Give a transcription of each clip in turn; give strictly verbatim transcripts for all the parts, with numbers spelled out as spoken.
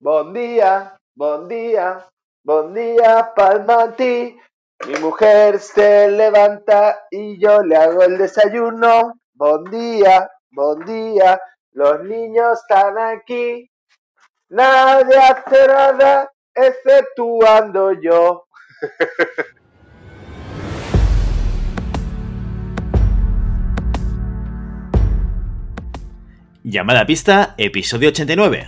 Bon día, bon día, bon día, Palmati. Mi mujer se levanta y yo le hago el desayuno. Bon día, bon día, los niños están aquí. Nadie hace nada exceptuando yo. Llamada a pista, episodio ochenta y nueve.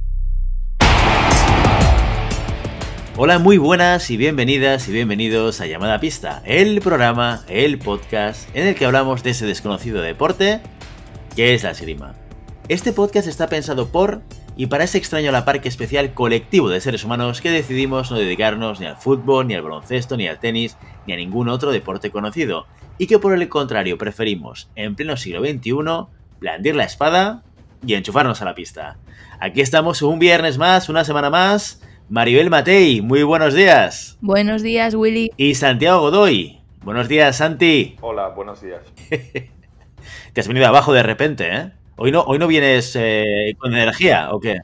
Hola, muy buenas y bienvenidas y bienvenidos a Llamada a pista, el programa, el podcast en el que hablamos de ese desconocido deporte que es la esgrima. Este podcast está pensado por y para ese extraño a la par que especial colectivo de seres humanos que decidimos no dedicarnos ni al fútbol, ni al baloncesto, ni al tenis, ni a ningún otro deporte conocido, y que por el contrario preferimos, en pleno siglo veintiuno, blandir la espada y enchufarnos a la pista. Aquí estamos un viernes más, una semana más. Maribel Matei, muy buenos días. Buenos días, Willy. Y Santiago Godoy. Buenos días, Santi. Hola, buenos días. Te has venido abajo de repente, ¿eh? Hoy no, hoy no vienes eh, con energía, ¿o qué?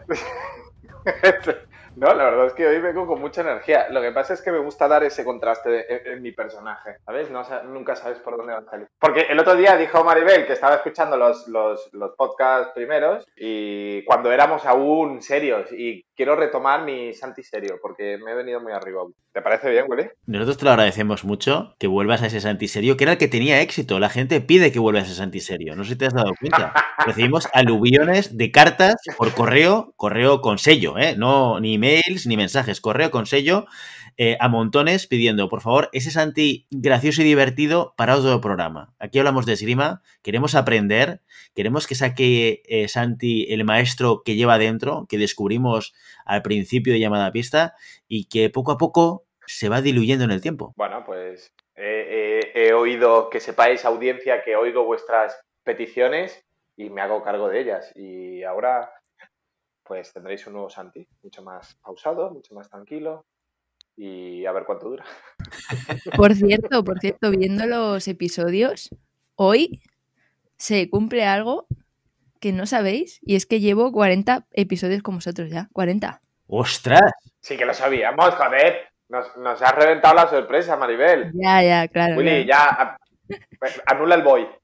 No, la verdad es que hoy vengo con mucha energía. Lo que pasa es que me gusta dar ese contraste en, en mi personaje, ¿sabes? No, nunca sabes por dónde va a salir. Porque el otro día dijo Maribel que estaba escuchando los, los, los podcasts primeros y cuando éramos aún serios, y quiero retomar mi Santi serio porque me he venido muy arriba. ¿Te parece bien, Willy? Nosotros te lo agradecemos mucho, que vuelvas a ese Santi serio, que era el que tenía éxito. La gente pide que vuelvas a ese Santi serio. No sé si te has dado cuenta. Recibimos aluviones de cartas por correo, correo con sello, ¿eh? No, ni mails ni mensajes, correo con sello, eh, a montones pidiendo, por favor, ese Santi gracioso y divertido para otro programa. Aquí hablamos de esgrima, queremos aprender, queremos que saque eh, Santi el maestro que lleva dentro, que descubrimos al principio de Llamada a pista y que poco a poco se va diluyendo en el tiempo. Bueno, pues eh, eh, he oído, que sepáis, audiencia, que oigo vuestras peticiones y me hago cargo de ellas. Y ahora pues tendréis un nuevo Santi, mucho más pausado, mucho más tranquilo y a ver cuánto dura. Por cierto, por cierto, viendo los episodios, hoy se cumple algo que no sabéis y es que llevo cuarenta episodios con vosotros ya, cuarenta. ¡Ostras! Sí que lo sabíamos, joder. Nos, nos has reventado la sorpresa, Maribel. Ya, ya, claro. Willy, claro. ya, anula el boy.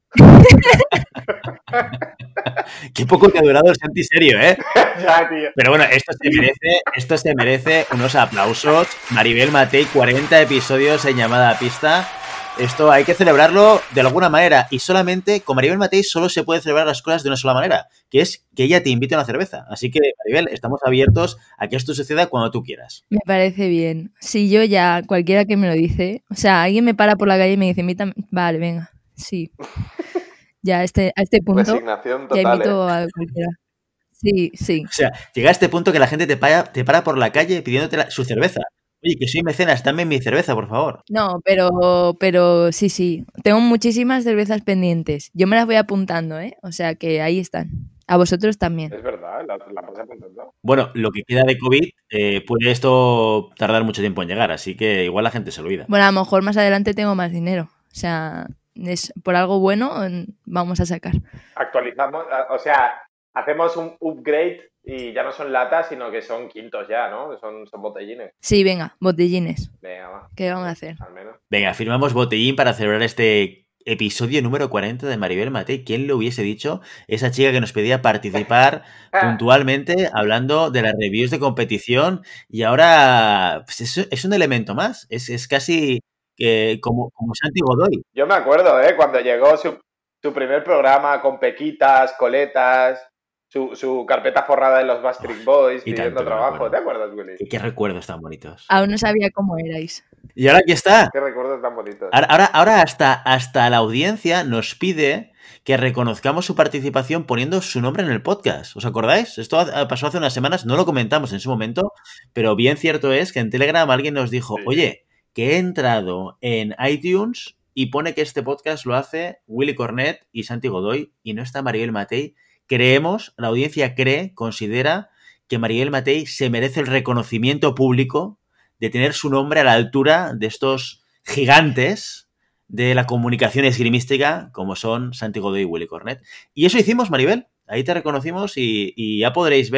Qué poco te ha durado el Santi serio, ¿eh? Ya, tío. Pero bueno, esto se merece, esto se merece unos aplausos. Maribel Matei, cuarenta episodios en Llamada a pista. Esto hay que celebrarlo de alguna manera. Y solamente con Maribel Matei solo se puede celebrar las cosas de una sola manera, que es que ella te invite a una cerveza. Así que, Maribel, estamos abiertos a que esto suceda cuando tú quieras. Me parece bien. Si yo ya, cualquiera que me lo dice, o sea, alguien me para por la calle y me dice, invítame, vale, venga, sí. Ya a este, a este punto Resignación total, ya invito ¿eh? a cualquiera. Sí, sí. O sea, llega a este punto que la gente te para, te para por la calle pidiéndote la, su cerveza. Oye, que soy mecenas, dame mi cerveza, por favor. No, pero, pero sí, sí. Tengo muchísimas cervezas pendientes. Yo me las voy apuntando, ¿eh? O sea que ahí están. A vosotros también. Es verdad, la, la vas apuntando. Bueno, lo que queda de COVID, eh, puede esto tardar mucho tiempo en llegar, así que igual la gente se lo olvida. Bueno, a lo mejor más adelante tengo más dinero. O sea, es por algo bueno vamos a sacar. Actualizamos, o sea, hacemos un upgrade y ya no son latas, sino que son quintos ya, ¿no? Son, son botellines. Sí, venga, botellines. Venga, va. ¿Qué vamos a hacer? Al menos. Venga, firmamos botellín para celebrar este episodio número cuarenta de Maribel Matei. ¿Quién lo hubiese dicho? Esa chica que nos pedía participar puntualmente hablando de las reviews de competición y ahora pues es, es un elemento más. Es, es casi eh, como, como Santi Godoy. Yo me acuerdo, ¿eh? Cuando llegó su, su primer programa con pequitas, coletas, su, su carpeta forrada de los Backstreet Boys, y pidiendo tanto, trabajo. ¿Te acuerdas, Willy? ¿Qué, ¿Qué recuerdos tan bonitos? Aún no sabía cómo erais. Y ahora aquí está. Qué recuerdos tan bonitos. Ahora, ahora, ahora hasta, hasta la audiencia nos pide que reconozcamos su participación poniendo su nombre en el podcast. ¿Os acordáis? Esto pasó hace unas semanas, no lo comentamos en su momento, pero bien cierto es que en Telegram alguien nos dijo, Sí. oye, que he entrado en iTunes y pone que este podcast lo hace Willy Cornet y Santi Godoy y no está Maribel Matei. Creemos, la audiencia cree, considera que Maribel Matei se merece el reconocimiento público de tener su nombre a la altura de estos gigantes de la comunicación esgrimística como son Santi Godoy y Willy Cornet. Y eso hicimos, Maribel. Ahí te reconocimos y, y ya podréis ver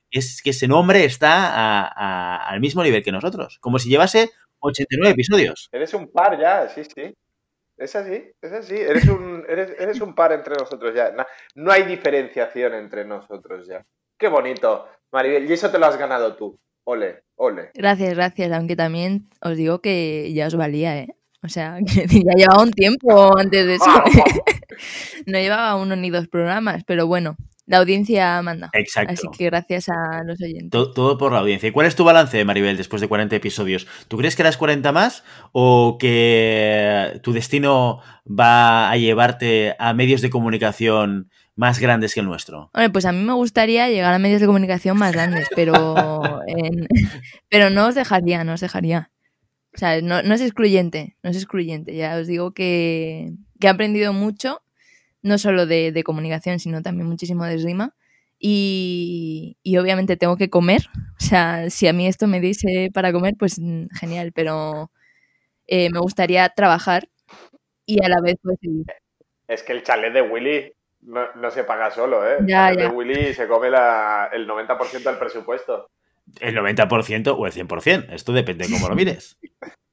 es que ese nombre está a, a, al mismo nivel que nosotros, como si llevase ochenta y nueve episodios. Eres un par ya, sí, sí. Es así, es así. Eres un, eres, eres un par entre nosotros ya. No, no hay diferenciación entre nosotros ya. Qué bonito, Maribel. Y eso te lo has ganado tú. Ole, ole. Gracias, gracias. Aunque también os digo que ya os valía, ¿eh? O sea, que ya llevaba un tiempo antes de eso. No llevaba uno ni dos programas, pero bueno, la audiencia manda. Exacto. Así que gracias a los oyentes. Todo, todo por la audiencia. ¿Y cuál es tu balance, Maribel, después de cuarenta episodios? ¿Tú crees que harás cuarenta más o que tu destino va a llevarte a medios de comunicación más grandes que el nuestro? Bueno, pues a mí me gustaría llegar a medios de comunicación más grandes, pero, en... pero no os dejaría, no os dejaría. O sea, no, no es excluyente, no es excluyente. Ya os digo que, que he aprendido mucho, no solo de, de comunicación, sino también muchísimo de esgrima. Y, y obviamente tengo que comer. O sea, si a mí esto me dice para comer, pues genial, pero eh, me gustaría trabajar y a la vez pues seguir. Es que el chalet de Willy no, no se paga solo, ¿eh? El Ya, chalet ya. de Willy se come la, el noventa por ciento del presupuesto. El noventa por ciento o el cien por ciento. Esto depende de cómo lo mires.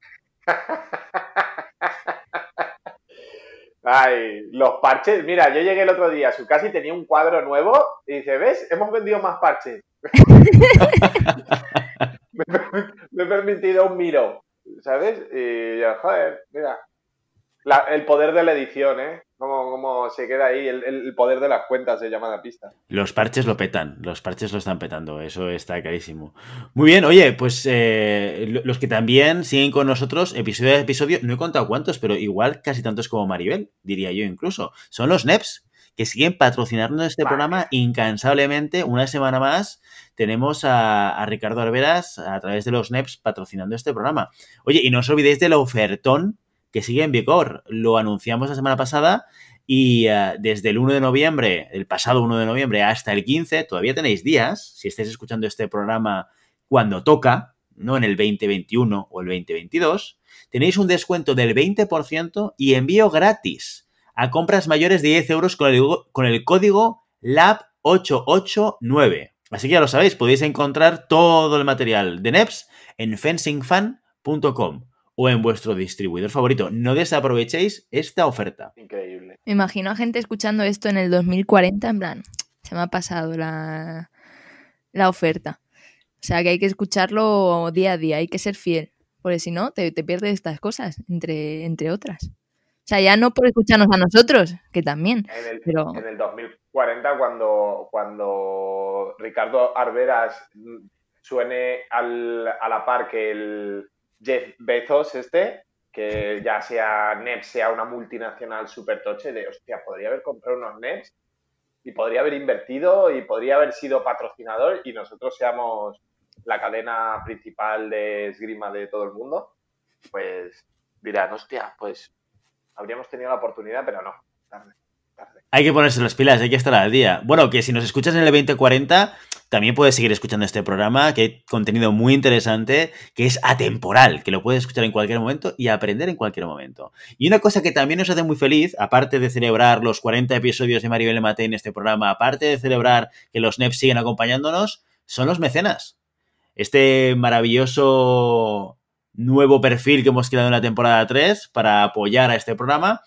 Ay, los parches. Mira, yo llegué el otro día a su casa y tenía un cuadro nuevo y dice, ¿ves? Hemos vendido más parches. me, me he permitido un miro, ¿sabes? Y yo, joder, mira. La, el poder de la edición, ¿eh? Cómo, cómo se queda ahí, el, el poder de las cuentas de Llamada Pista. Los parches lo petan, los parches lo están petando, eso está clarísimo. Muy bien, oye, pues eh, los que también siguen con nosotros, episodio a episodio, no he contado cuántos, pero igual casi tantos como Maribel, diría yo incluso, son los N E Ps, que siguen patrocinando este vale. programa incansablemente. Una semana más tenemos a, a Ricardo Arberas a través de los N E Ps patrocinando este programa. Oye, y no os olvidéis del ofertón que sigue en vigor. Lo anunciamos la semana pasada y uh, desde el uno de noviembre, el pasado uno de noviembre hasta el quince, todavía tenéis días, si estáis escuchando este programa cuando toca, no en el veinte veintiuno o el veinte veintidós, tenéis un descuento del veinte por ciento y envío gratis a compras mayores de diez euros con el, con el código L A B ocho ocho nueve. Así que ya lo sabéis, podéis encontrar todo el material de N E Ps en fencing fan punto com. O en vuestro distribuidor favorito. No desaprovechéis esta oferta. Increíble. Me imagino a gente escuchando esto en el dos mil cuarenta, en plan, se me ha pasado la, la oferta. O sea, que hay que escucharlo día a día, hay que ser fiel, porque si no, te, te pierdes estas cosas, entre, entre otras. O sea, ya no por escucharnos a nosotros, que también. En el, pero... en el dos mil cuarenta, cuando, cuando Ricardo Arberas suene al, a la par que el Jeff Bezos este, que ya sea N E P, sea una multinacional súper toche, de hostia, podría haber comprado unos N E Ps y podría haber invertido y podría haber sido patrocinador y nosotros seamos la cadena principal de esgrima de todo el mundo, pues dirán, hostia, pues habríamos tenido la oportunidad, pero no, tarde. Hay que ponerse las pilas, hay que estar al día. Bueno, que si nos escuchas en el veinte cuarenta, también puedes seguir escuchando este programa, que hay contenido muy interesante, que es atemporal, que lo puedes escuchar en cualquier momento y aprender en cualquier momento. Y una cosa que también nos hace muy feliz, aparte de celebrar los cuarenta episodios de Maribel Matei en este programa, aparte de celebrar que los N E Ps siguen acompañándonos, son los mecenas. Este maravilloso nuevo perfil que hemos creado en la temporada tres para apoyar a este programa.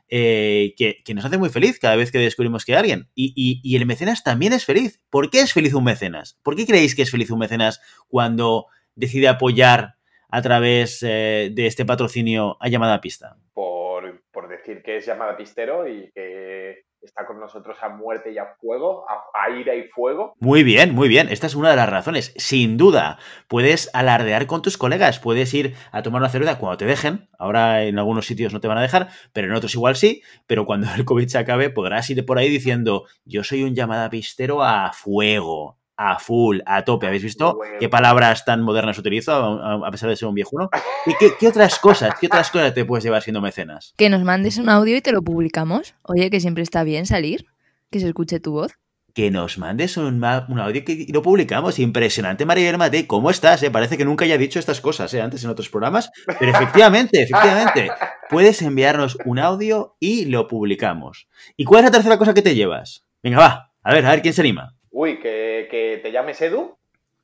Eh, que, que nos hace muy feliz cada vez que descubrimos que hay alguien. Y, y, y el mecenas también es feliz. ¿Por qué es feliz un mecenas? ¿Por qué creéis que es feliz un mecenas cuando decide apoyar a través eh, de este patrocinio a Llamada Pista? Por, por decir que es Llamada Pistero y que está con nosotros a muerte y a fuego, a, a ira y fuego. Muy bien, muy bien. Esta es una de las razones. Sin duda, puedes alardear con tus colegas, puedes ir a tomar una cerveza cuando te dejen. Ahora en algunos sitios no te van a dejar, pero en otros igual sí. Pero cuando el COVID se acabe, podrás ir por ahí diciendo, yo soy un Llamada Pistero a fuego, a full, a tope. ¿Habéis visto Bueno. qué palabras tan modernas utilizo a, a pesar de ser un viejuno? ¿Y qué, qué otras cosas, qué otras cosas te puedes llevar siendo mecenas? Que nos mandes un audio y te lo publicamos. Oye, que siempre está bien salir, que se escuche tu voz. Que nos mandes un, un audio y lo publicamos. Impresionante, Maribel Matei. ¿Cómo estás? Eh? Parece que nunca haya dicho estas cosas eh, antes en otros programas. Pero efectivamente, efectivamente, puedes enviarnos un audio y lo publicamos. ¿Y cuál es la tercera cosa que te llevas? Venga, va. A ver, a ver quién se anima. Uy, que, eh, que te llames Edu.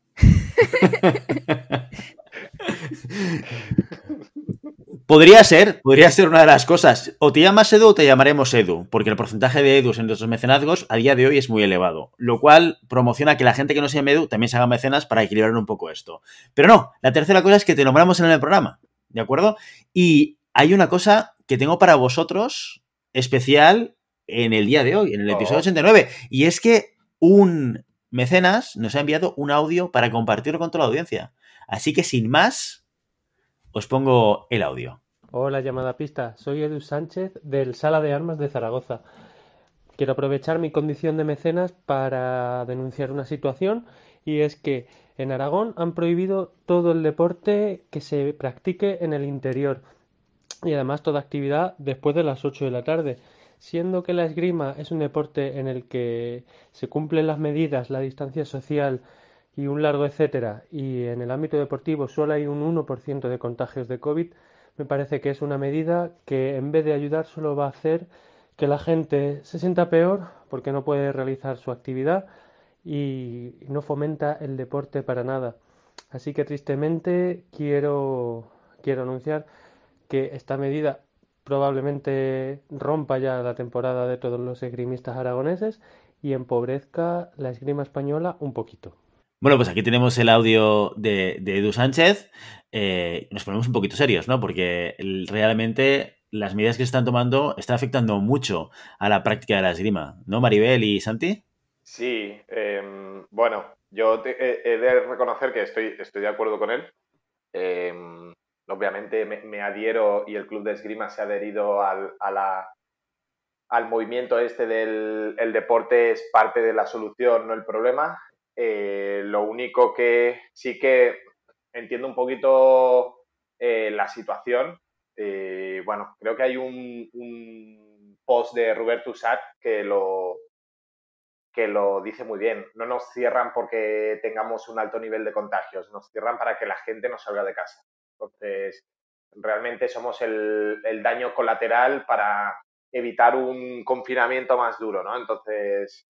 Podría ser, podría ser una de las cosas. O te llamas Edu o te llamaremos Edu, porque el porcentaje de Edus en nuestros mecenazgos a día de hoy es muy elevado, lo cual promociona que la gente que no se llame Edu también se haga mecenas para equilibrar un poco esto. Pero no, la tercera cosa es que te nombramos en el programa, ¿de acuerdo? Y hay una cosa que tengo para vosotros especial en el día de hoy, en el episodio Oh. ochenta y nueve, y es que un mecenas nos ha enviado un audio para compartirlo con toda la audiencia. Así que sin más, os pongo el audio. Hola, llamada pista. Soy Edu Sánchez del Sala de Armas de Zaragoza. Quiero aprovechar mi condición de mecenas para denunciar una situación, y es que en Aragón han prohibido todo el deporte que se practique en el interior y además toda actividad después de las ocho de la tarde. Siendo que la esgrima es un deporte en el que se cumplen las medidas, la distancia social y un largo etcétera, y en el ámbito deportivo solo hay un uno por ciento de contagios de COVID, me parece que es una medida que en vez de ayudar solo va a hacer que la gente se sienta peor porque no puede realizar su actividad y no fomenta el deporte para nada. Así que tristemente quiero, quiero anunciar que esta medida probablemente rompa ya la temporada de todos los esgrimistas aragoneses y empobrezca la esgrima española un poquito. Bueno, pues aquí tenemos el audio de, de Edu Sánchez. Eh, nos ponemos un poquito serios, ¿no? Porque el, realmente las medidas que se están tomando están afectando mucho a la práctica de la esgrima, ¿no, Maribel y Santi? Sí, eh, bueno, yo te, he, he de reconocer que estoy, estoy de acuerdo con él. Eh, obviamente me, me adhiero y el club de esgrima se ha adherido al, a la, al movimiento este del el deporte es parte de la solución, no el problema. Eh, lo único que sí que entiendo un poquito eh, la situación. Eh, bueno, creo que hay un, un post de Roberto Usat que lo, que lo dice muy bien. No nos cierran porque tengamos un alto nivel de contagios, nos cierran para que la gente no salga de casa. Entonces, realmente somos el, el daño colateral para evitar un confinamiento más duro, ¿no? Entonces,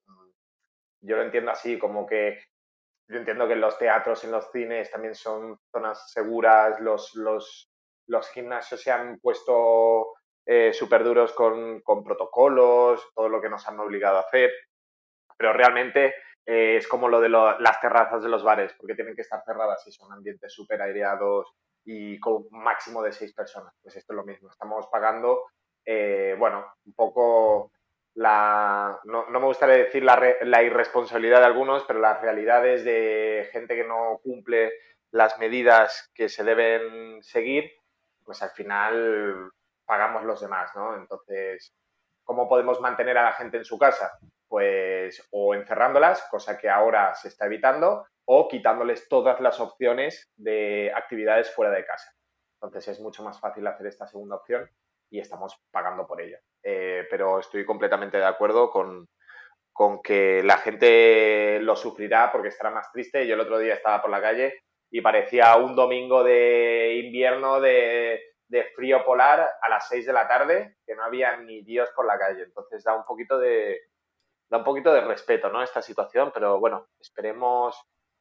yo lo entiendo así, como que yo entiendo que los teatros, en los cines también son zonas seguras, los, los, los gimnasios se han puesto eh, súper duros con, con protocolos, todo lo que nos han obligado a hacer, pero realmente eh, es como lo de lo, las terrazas de los bares, porque tienen que estar cerradas y son ambientes súper aireados y con un máximo de seis personas. Pues esto es lo mismo, estamos pagando, eh, bueno, un poco la, no, no me gustaría decir la, re, la irresponsabilidad de algunos, pero las realidades de gente que no cumple las medidas que se deben seguir, pues al final pagamos los demás, ¿no? Entonces, ¿cómo podemos mantener a la gente en su casa? Pues o encerrándolas, cosa que ahora se está evitando, o quitándoles todas las opciones de actividades fuera de casa. Entonces es mucho más fácil hacer esta segunda opción y estamos pagando por ello. Eh, pero estoy completamente de acuerdo con, con que la gente lo sufrirá porque estará más triste. Yo el otro día estaba por la calle y parecía un domingo de invierno de, de frío polar a las seis de la tarde, que no había ni Dios por la calle. Entonces da un poquito de, da un poquito de respeto, ¿no?, esta situación, pero bueno, esperemos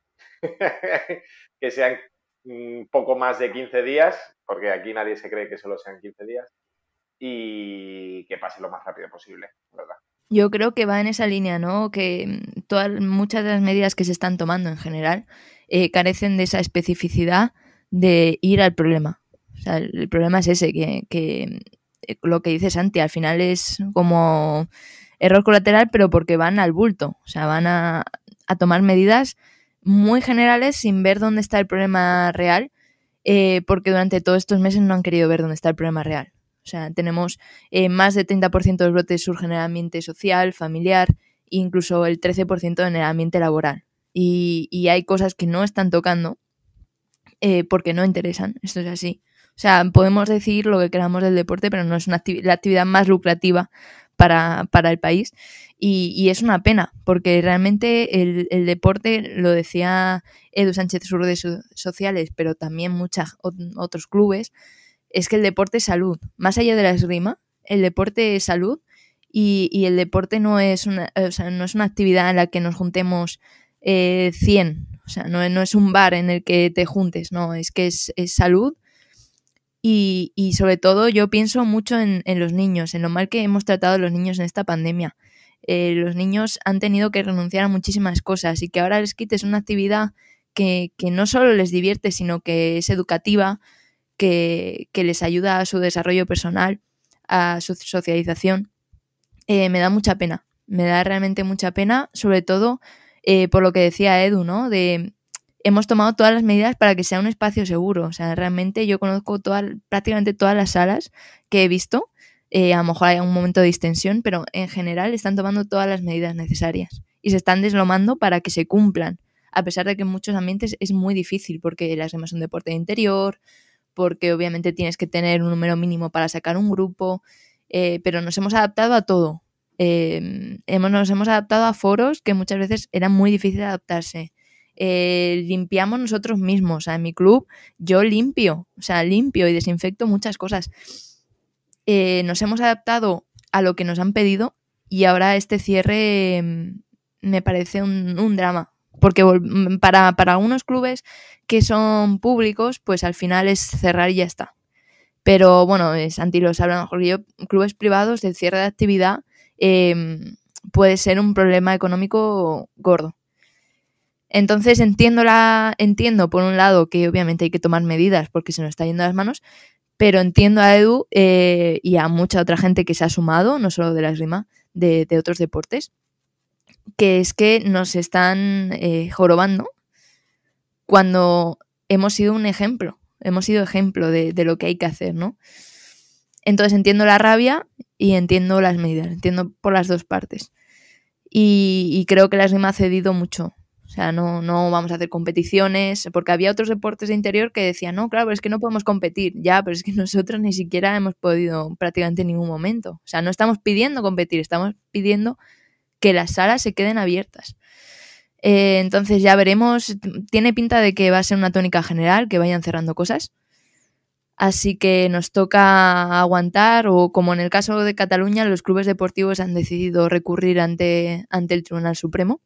que sean un poco más de quince días, porque aquí nadie se cree que solo sean quince días, y que pase lo más rápido posible, ¿verdad? Yo creo que va en esa línea, ¿no? Que todas, muchas de las medidas que se están tomando en general eh, carecen de esa especificidad de ir al problema. O sea, el, el problema es ese, que, que lo que dice Santi, al final es como error colateral, pero porque van al bulto. O sea, van a, a tomar medidas muy generales sin ver dónde está el problema real, eh, porque durante todos estos meses no han querido ver dónde está el problema real. O sea, tenemos eh, más del treinta por ciento de los brotes surgen en el ambiente social, familiar, e incluso el trece por ciento en el ambiente laboral. Y, y hay cosas que no están tocando eh, porque no interesan. Esto es así. O sea, podemos decir lo que queramos del deporte, pero no es una actividad, la actividad más lucrativa para, para el país. Y, y es una pena, porque realmente el, el deporte, lo decía Edu Sánchez en sus redes sociales, pero también muchos otros clubes, es que el deporte es salud. Más allá de la esgrima, el deporte es salud y, y el deporte no es, una, o sea, no es una actividad en la que nos juntemos eh, cien. O sea, no, no es un bar en el que te juntes, no, es que es, es salud. Y, y sobre todo yo pienso mucho en, en los niños, en lo mal que hemos tratado a los niños en esta pandemia. Eh, los niños han tenido que renunciar a muchísimas cosas y que ahora les quites una actividad que, que no solo les divierte, sino que es educativa, que, que les ayuda a su desarrollo personal, a su socialización, eh, me da mucha pena. Me da realmente mucha pena, sobre todo eh, por lo que decía Edu, ¿no? De hemos tomado todas las medidas para que sea un espacio seguro. O sea, realmente yo conozco todas, prácticamente todas las salas que he visto. Eh, a lo mejor hay un momento de distensión, pero en general están tomando todas las medidas necesarias y se están deslomando para que se cumplan, a pesar de que en muchos ambientes es muy difícil porque la esgrima es un deporte de interior, porque obviamente tienes que tener un número mínimo para sacar un grupo, eh, pero nos hemos adaptado a todo. Eh, hemos, nos hemos adaptado a foros que muchas veces eran muy difíciles de adaptarse. Eh, limpiamos nosotros mismos. O sea, en mi club yo limpio, o sea, limpio y desinfecto muchas cosas. Eh, nos hemos adaptado a lo que nos han pedido y ahora este cierre eh, me parece un, un drama. Porque para, para algunos clubes que son públicos, pues al final es cerrar y ya está. Pero bueno, Santi lo sabe, a lo mejor yo, clubes privados, el cierre de actividad eh, puede ser un problema económico gordo. Entonces entiendo, la, entiendo por un lado que obviamente hay que tomar medidas porque se nos está yendo a las manos, pero entiendo a Edu eh, y a mucha otra gente que se ha sumado, no solo de la esgrima, de, de otros deportes, que es que nos están eh, jorobando cuando hemos sido un ejemplo, hemos sido ejemplo de, de lo que hay que hacer, ¿no? Entonces entiendo la rabia y entiendo las medidas, entiendo por las dos partes. Y, y creo que la esgrima ha cedido mucho. O sea, no, no vamos a hacer competiciones, porque había otros deportes de interior que decían, no, claro, pero es que no podemos competir. Ya, pero es que nosotros ni siquiera hemos podido prácticamente en ningún momento. O sea, no estamos pidiendo competir, estamos pidiendo que las salas se queden abiertas. Eh, entonces ya veremos, tiene pinta de que va a ser una tónica general, que vayan cerrando cosas. Así que nos toca aguantar, o como en el caso de Cataluña, los clubes deportivos han decidido recurrir ante, ante el Tribunal Supremo.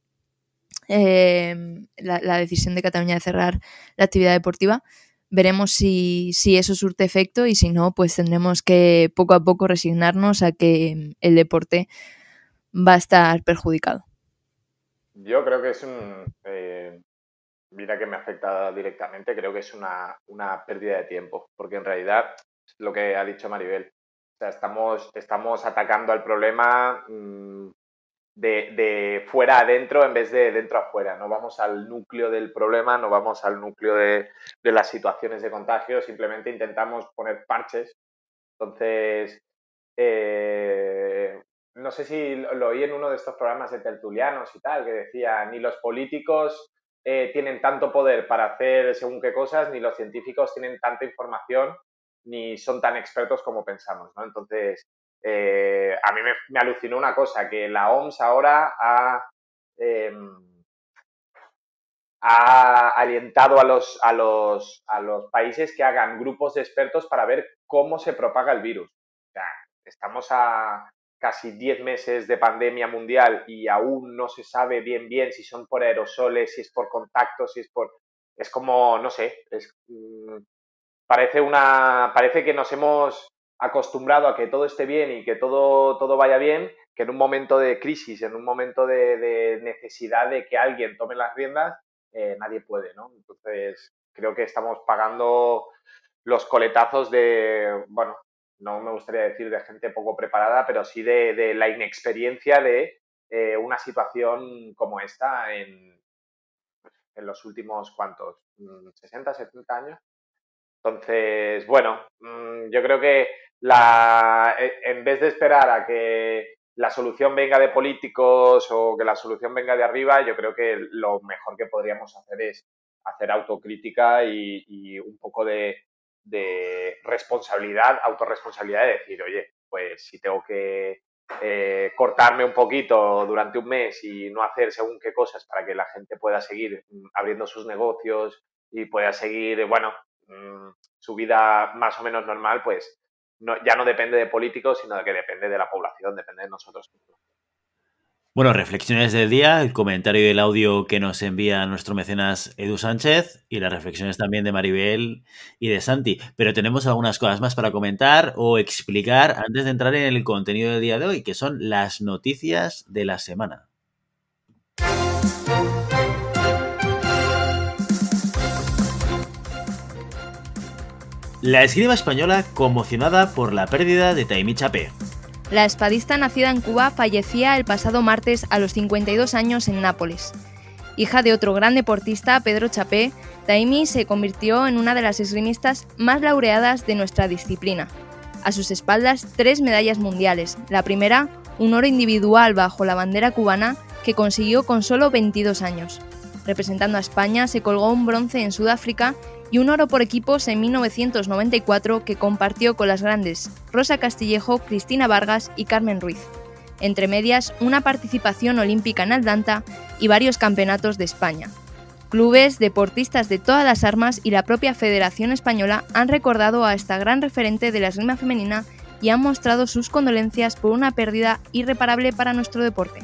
Eh, la, la decisión de Cataluña de cerrar la actividad deportiva. Veremos si, si eso surte efecto y si no, pues tendremos que poco a poco resignarnos a que el deporte va a estar perjudicado. Yo creo que es un... Eh, mira que me afecta directamente, creo que es una, una pérdida de tiempo, porque en realidad lo que ha dicho Maribel, o sea, estamos, estamos atacando al problema mmm, de, de fuera adentro en vez de dentro a fuera. No vamos al núcleo del problema, no vamos al núcleo de, de las situaciones de contagio, simplemente intentamos poner parches. Entonces, eh, no sé si lo oí en uno de estos programas de tertulianos y tal, que decía, ni los políticos eh, tienen tanto poder para hacer según qué cosas, ni los científicos tienen tanta información, ni son tan expertos como pensamos, ¿no? Entonces, eh, a mí me, me alucinó una cosa, que la O M S ahora ha, eh, ha alientado a los, a, los, a los países que hagan grupos de expertos para ver cómo se propaga el virus. O sea, estamos a casi diez meses de pandemia mundial y aún no se sabe bien bien si son por aerosoles, si es por contacto, si es por... Es como, no sé, es, mmm, parece una parece que nos hemos acostumbrado a que todo esté bien y que todo, todo vaya bien, que en un momento de crisis, en un momento de, de necesidad de que alguien tome las riendas, eh, nadie puede, ¿no? Entonces, creo que estamos pagando los coletazos de, bueno, no me gustaría decir de gente poco preparada, pero sí de, de la inexperiencia de eh, una situación como esta en, en los últimos, ¿cuántos? ¿sesenta, setenta años? Entonces, bueno, yo creo que la, en vez de esperar a que la solución venga de políticos o que la solución venga de arriba, yo creo que lo mejor que podríamos hacer es hacer autocrítica y, y un poco de, de responsabilidad, autorresponsabilidad de decir, oye, pues si tengo que eh, cortarme un poquito durante un mes y no hacer según qué cosas para que la gente pueda seguir abriendo sus negocios y pueda seguir, bueno, su vida más o menos normal, pues no, ya no depende de políticos, sino de que depende de la población, depende de nosotros. Bueno, reflexiones del día, el comentario y el audio que nos envía nuestro mecenas Edu Sánchez y las reflexiones también de Maribel y de Santi. Pero tenemos algunas cosas más para comentar o explicar antes de entrar en el contenido del día de hoy, que son las noticias de la semana. La esgrima española conmocionada por la pérdida de Taimí Chapé. La espadista nacida en Cuba fallecía el pasado martes a los cincuenta y dos años en Nápoles. Hija de otro gran deportista, Pedro Chapé, Taimí se convirtió en una de las esgrimistas más laureadas de nuestra disciplina. A sus espaldas, tres medallas mundiales. La primera, un oro individual bajo la bandera cubana que consiguió con solo veintidós años. Representando a España, se colgó un bronce en Sudáfrica y un oro por equipos en mil novecientos noventa y cuatro que compartió con las grandes Rosa Castillejo, Cristina Vargas y Carmen Ruiz. Entre medias, una participación olímpica en Atlanta y varios campeonatos de España. Clubes, deportistas de todas las armas y la propia Federación Española han recordado a esta gran referente de la esgrima femenina y han mostrado sus condolencias por una pérdida irreparable para nuestro deporte.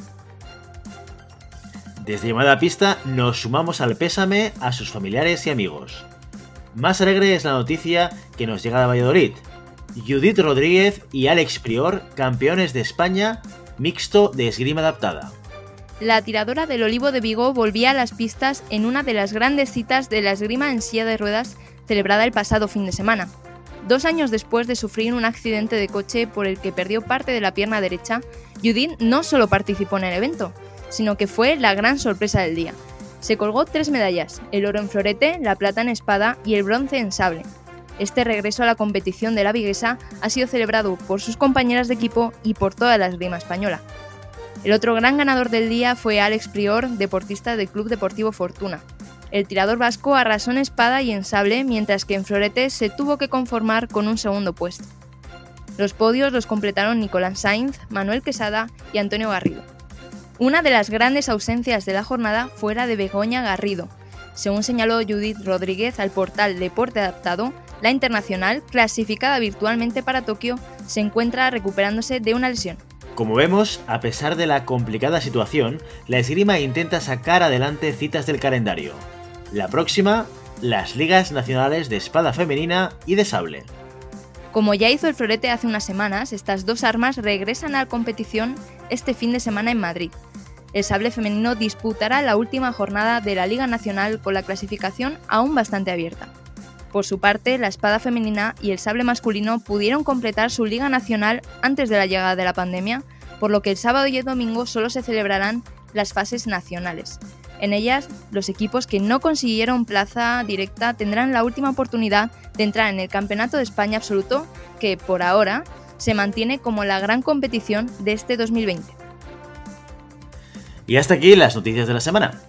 Desde Llamada a Pista nos sumamos al pésame a sus familiares y amigos. Más alegre es la noticia que nos llega de Valladolid. Judith Rodríguez y Alex Prior, campeones de España, mixto de esgrima adaptada. La tiradora del Olivo de Vigo volvía a las pistas en una de las grandes citas de la esgrima en silla de ruedas celebrada el pasado fin de semana. Dos años después de sufrir un accidente de coche por el que perdió parte de la pierna derecha, Judith no solo participó en el evento, sino que fue la gran sorpresa del día. Se colgó tres medallas, el oro en florete, la plata en espada y el bronce en sable. Este regreso a la competición de la viguesa ha sido celebrado por sus compañeras de equipo y por toda la esgrima española. El otro gran ganador del día fue Alex Prior, deportista del Club Deportivo Fortuna. El tirador vasco arrasó en espada y en sable, mientras que en florete se tuvo que conformar con un segundo puesto. Los podios los completaron Nicolás Sainz, Manuel Quesada y Antonio Garrido. Una de las grandes ausencias de la jornada fue la de Begoña Garrido. Según señaló Judith Rodríguez al portal Deporte Adaptado, la internacional, clasificada virtualmente para Tokio, se encuentra recuperándose de una lesión. Como vemos, a pesar de la complicada situación, la esgrima intenta sacar adelante citas del calendario. La próxima, las ligas nacionales de espada femenina y de sable. Como ya hizo el florete hace unas semanas, estas dos armas regresan a la competición este fin de semana en Madrid. El sable femenino disputará la última jornada de la Liga Nacional con la clasificación aún bastante abierta. Por su parte, la espada femenina y el sable masculino pudieron completar su Liga Nacional antes de la llegada de la pandemia, por lo que el sábado y el domingo solo se celebrarán las fases nacionales. En ellas, los equipos que no consiguieron plaza directa tendrán la última oportunidad de entrar en el Campeonato de España Absoluto, que por ahora se mantiene como la gran competición de este dos mil veinte. Y hasta aquí las noticias de la semana.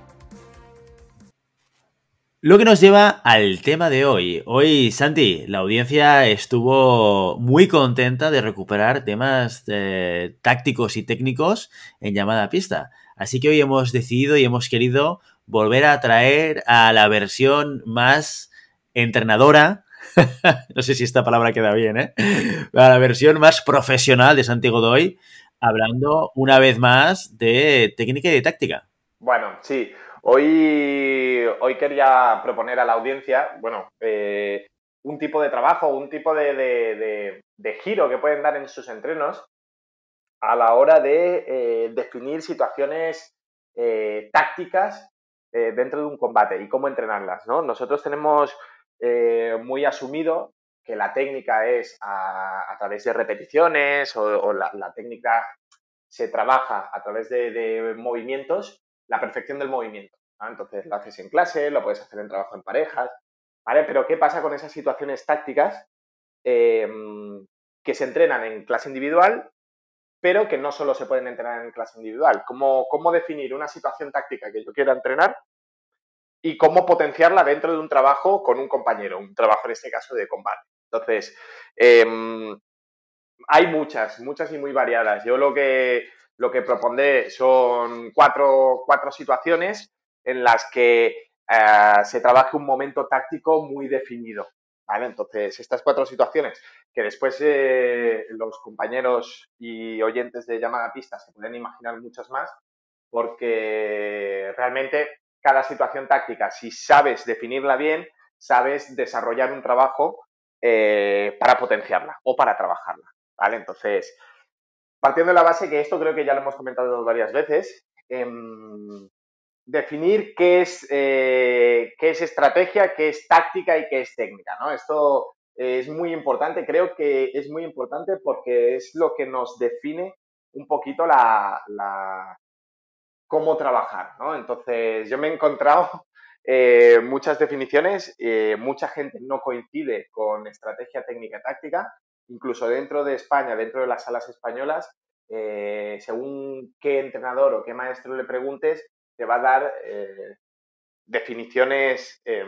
Lo que nos lleva al tema de hoy. Hoy, Santi, la audiencia estuvo muy contenta de recuperar temas eh, tácticos y técnicos en Llamada a Pista. Así que hoy hemos decidido y hemos querido volver a traer a la versión más entrenadora, no sé si esta palabra queda bien, ¿eh? A la versión más profesional de Santi Godoy, hablando una vez más de técnica y de táctica. Bueno, sí. Hoy, hoy quería proponer a la audiencia, bueno, eh, un tipo de trabajo, un tipo de, de, de, de giro que pueden dar en sus entrenos a la hora de eh, definir situaciones eh, tácticas eh, dentro de un combate y cómo entrenarlas, ¿no? Nosotros tenemos eh, muy asumido que la técnica es a, a través de repeticiones o, o la, la técnica se trabaja a través de, de movimientos, la perfección del movimiento, ¿no? Entonces lo haces en clase, lo puedes hacer en trabajo en parejas, ¿vale? Pero ¿qué pasa con esas situaciones tácticas eh, que se entrenan en clase individual, pero que no solo se pueden entrenar en clase individual? ¿Cómo, cómo definir una situación táctica que yo quiera entrenar y cómo potenciarla dentro de un trabajo con un compañero, un trabajo en este caso de combate? Entonces, eh, hay muchas, muchas y muy variadas. Yo lo que, lo que propondré son cuatro, cuatro situaciones en las que eh, se trabaje un momento táctico muy definido, ¿vale? Entonces, estas cuatro situaciones que después eh, los compañeros y oyentes de Llamada a Pista se pueden imaginar muchas más, porque realmente cada situación táctica, si sabes definirla bien, sabes desarrollar un trabajo eh, para potenciarla o para trabajarla, ¿vale? Entonces, partiendo de la base que esto creo que ya lo hemos comentado varias veces, eh, definir qué es, eh, qué es estrategia, qué es táctica y qué es técnica, ¿no? Esto es muy importante, creo que es muy importante porque es lo que nos define un poquito la, la cómo trabajar, ¿no? Entonces, yo me he encontrado eh, muchas definiciones, eh, mucha gente no coincide con estrategia técnica táctica, incluso dentro de España, dentro de las salas españolas, eh, según qué entrenador o qué maestro le preguntes, te va a dar eh, definiciones eh,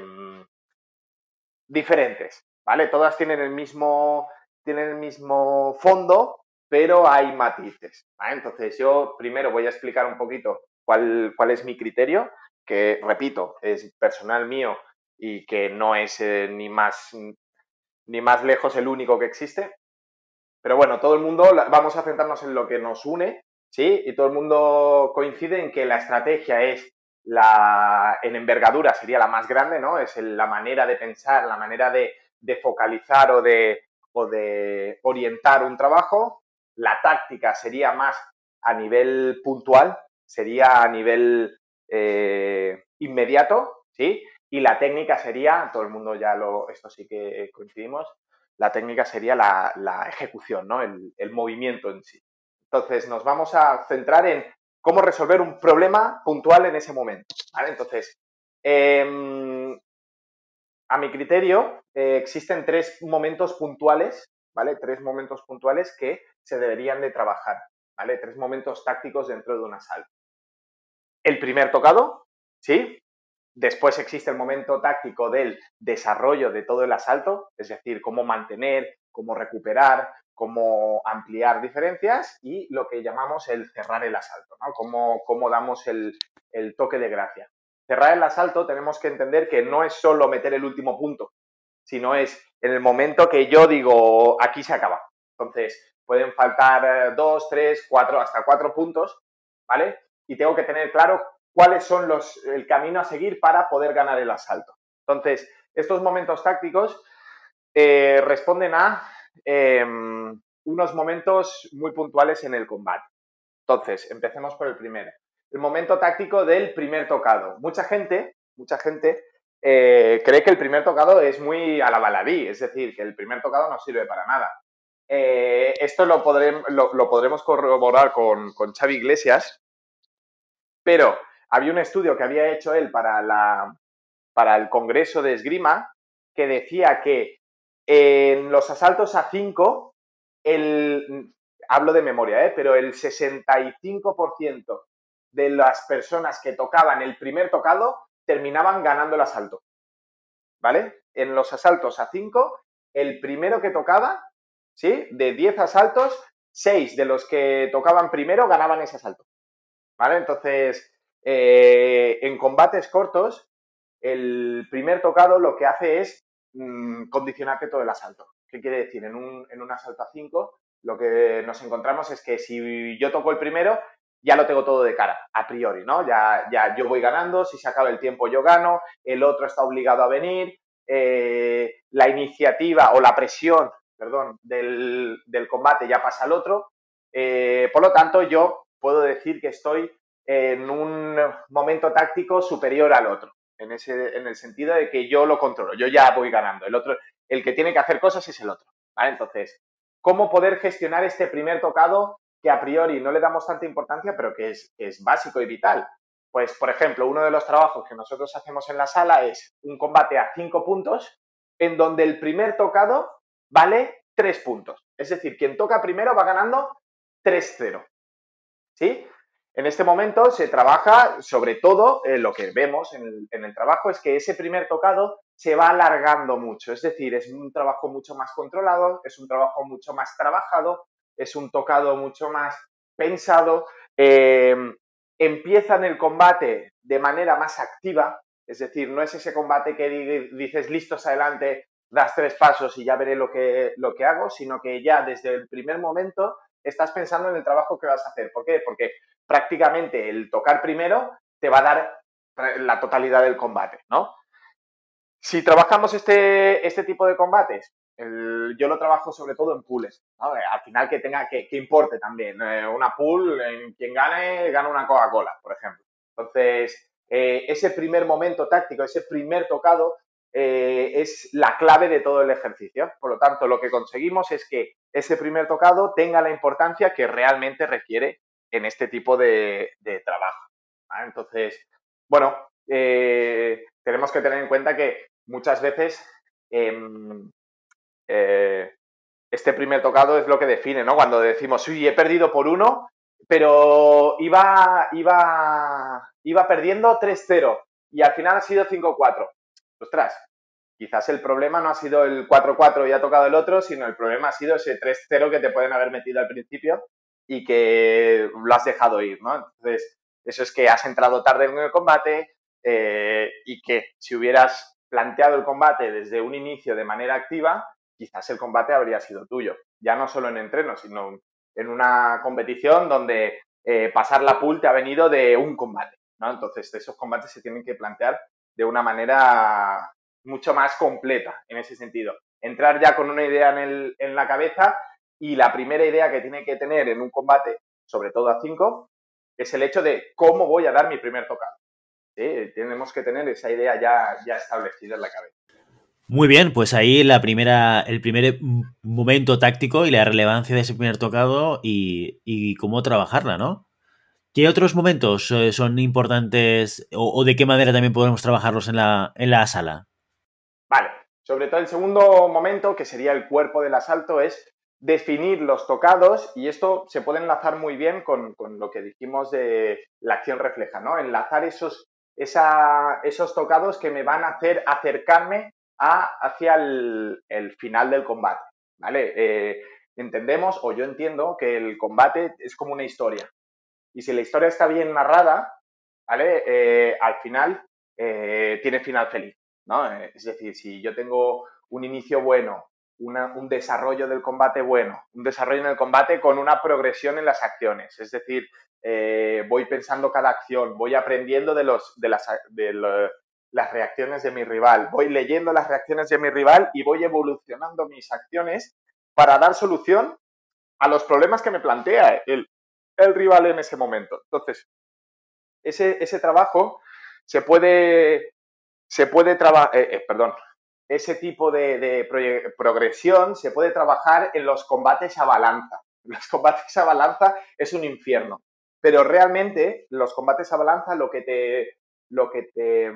diferentes, ¿vale? Todas tienen el mismo, tienen el mismo fondo, pero hay matices, ¿vale? Entonces, yo primero voy a explicar un poquito cuál, cuál es mi criterio, que, repito, es personal mío y que no es eh, ni más ni más lejos el único que existe. Pero bueno, todo el mundo, vamos a centrarnos en lo que nos une, ¿sí? Y todo el mundo coincide en que la estrategia es la, en envergadura sería la más grande, ¿no? Es el, la manera de pensar, la manera de, de focalizar o de, o de orientar un trabajo. La táctica sería más a nivel puntual, sería a nivel eh, inmediato, ¿sí? Y la técnica sería, todo el mundo ya lo, esto sí que coincidimos, la técnica sería la, la ejecución, ¿no? El, el movimiento en sí. Entonces, nos vamos a centrar en cómo resolver un problema puntual en ese momento, ¿vale? Entonces, eh, a mi criterio, eh, existen tres momentos puntuales, ¿vale? Tres momentos puntuales que se deberían de trabajar, ¿vale? Tres momentos tácticos dentro de una sala. El primer tocado, ¿sí? Después existe el momento táctico del desarrollo de todo el asalto, es decir, cómo mantener, cómo recuperar, cómo ampliar diferencias y lo que llamamos el cerrar el asalto, ¿no? Cómo, cómo damos el, el toque de gracia. Cerrar el asalto tenemos que entender que no es solo meter el último punto, sino es en el momento que yo digo aquí se acaba. Entonces, pueden faltar dos, tres, cuatro, hasta cuatro puntos, ¿vale? Y tengo que tener claro cuáles son los, el camino a seguir para poder ganar el asalto. Entonces, estos momentos tácticos eh, responden a eh, unos momentos muy puntuales en el combate. Entonces, empecemos por el primero. El momento táctico del primer tocado. Mucha gente, mucha gente eh, cree que el primer tocado es muy a la baladí, es decir, que el primer tocado no sirve para nada. Eh, esto lo, podré, lo, lo podremos corroborar con, con Xavi Iglesias, pero había un estudio que había hecho él para, la, para el Congreso de Esgrima que decía que en los asaltos a cinco, el, hablo de memoria, ¿eh? pero el sesenta y cinco por ciento de las personas que tocaban el primer tocado terminaban ganando el asalto, ¿vale? En los asaltos a cinco, el primero que tocaba, ¿sí? De diez asaltos, seis de los que tocaban primero ganaban ese asalto, ¿vale? Entonces, eh, en combates cortos, el primer tocado lo que hace es mmm, condicionarte todo el asalto. ¿Qué quiere decir? En un, en un asalto a cinco, lo que nos encontramos es que si yo toco el primero, ya lo tengo todo de cara, a priori, ¿no? Ya, ya yo voy ganando, si se acaba el tiempo yo gano, el otro está obligado a venir, eh, la iniciativa o la presión, perdón, del, del combate ya pasa al otro. Eh, por lo tanto, yo puedo decir que estoy en un momento táctico superior al otro, en, ese, en el sentido de que yo lo controlo, yo ya voy ganando, el otro, el que tiene que hacer cosas es el otro, ¿vale? Entonces, ¿cómo poder gestionar este primer tocado que a priori no le damos tanta importancia, pero que es, que es básico y vital? Pues, por ejemplo, uno de los trabajos que nosotros hacemos en la sala es un combate a cinco puntos, en donde el primer tocado vale tres puntos. Es decir, quien toca primero va ganando tres cero, ¿sí? En este momento se trabaja, sobre todo, eh, lo que vemos en el, en el trabajo es que ese primer tocado se va alargando mucho, es decir, es un trabajo mucho más controlado, es un trabajo mucho más trabajado, es un tocado mucho más pensado, eh, empiezan el combate de manera más activa, es decir, no es ese combate que dices listos adelante, das tres pasos y ya veré lo que, lo que hago, sino que ya desde el primer momento estás pensando en el trabajo que vas a hacer. ¿Por qué? Porque prácticamente el tocar primero te va a dar la totalidad del combate, ¿no? Si trabajamos este, este tipo de combates, el, yo lo trabajo sobre todo en pools, ¿no? Al final que tenga, que, que importe también. Eh, una pool, en quien gane, gana una Coca-Cola, por ejemplo. Entonces, eh, ese primer momento táctico, ese primer tocado, eh, es la clave de todo el ejercicio. Por lo tanto, lo que conseguimos es que ese primer tocado tenga la importancia que realmente requiere en este tipo de, de trabajo, ¿vale? Entonces, bueno, eh, tenemos que tener en cuenta que muchas veces eh, eh, este primer tocado es lo que define, ¿no? Cuando decimos, uy, he perdido por uno, pero iba, iba, iba perdiendo tres cero y al final ha sido cinco cuatro. Ostras, quizás el problema no ha sido el cuatro cuatro y ha tocado el otro, sino el problema ha sido ese tres cero que te pueden haber metido al principio y que lo has dejado ir, ¿no? Entonces, eso es que has entrado tarde en el combate eh, y que si hubieras planteado el combate desde un inicio de manera activa, quizás el combate habría sido tuyo. Ya no solo en entreno, sino en una competición donde eh, pasar la pool te ha venido de un combate, ¿no? Entonces, esos combates se tienen que plantear de una manera mucho más completa en ese sentido. Entrar ya con una idea en, el, en la cabeza y la primera idea que tiene que tener en un combate, sobre todo a cinco, es el hecho de cómo voy a dar mi primer tocado. ¿Sí? Tenemos que tener esa idea ya, ya establecida en la cabeza. Muy bien, pues ahí la primera, el primer momento táctico y la relevancia de ese primer tocado y, y cómo trabajarla, ¿no? ¿Qué otros momentos eh, son importantes o, o de qué manera también podemos trabajarlos en la, en la sala? Vale, sobre todo el segundo momento, que sería el cuerpo del asalto, es definir los tocados y esto se puede enlazar muy bien con, con lo que dijimos de la acción refleja, ¿no? Enlazar esos, esa, esos tocados que me van a hacer acercarme a, hacia el, el final del combate, ¿vale? Eh, entendemos, o yo entiendo, que el combate es como una historia. Y si la historia está bien narrada, ¿vale? Eh, al final eh, tiene final feliz, ¿no? Es decir, si yo tengo un inicio bueno, una, un desarrollo del combate bueno, un desarrollo en el combate con una progresión en las acciones, es decir, eh, voy pensando cada acción, voy aprendiendo de, los, de, las, de lo, las reacciones de mi rival, voy leyendo las reacciones de mi rival y voy evolucionando mis acciones para dar solución a los problemas que me plantea el, el rival en ese momento. Entonces, ese, ese trabajo se puede, se puede trabajar, eh, eh, perdón, ese tipo de, de progresión se puede trabajar en los combates a balanza. Los combates a balanza es un infierno, pero realmente los combates a balanza lo que te, lo que te,